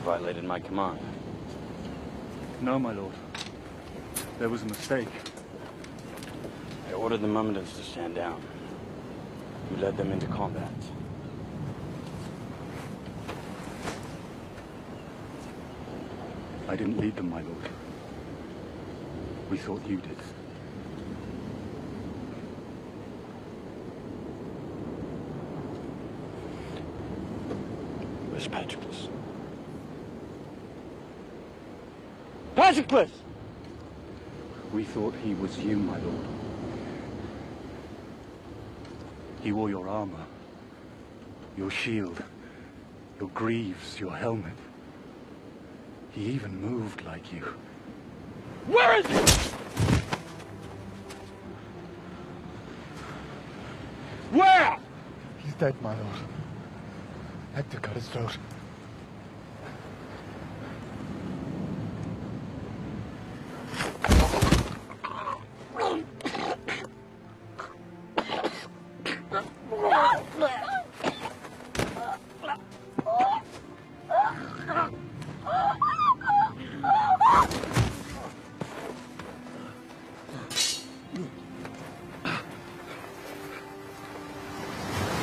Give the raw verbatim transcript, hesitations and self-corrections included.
violated my command. No, my lord. There was a mistake. I ordered the Myrmidons to stand down. You led them into combat. I didn't lead them, my lord. We thought you did. Where's Patroclus? Patroclus! We thought he was you, my lord. He wore your armor, your shield, your greaves, your helmet. He even moved like you. Where is he? Where? He's dead, my lord. Hector cut his throat.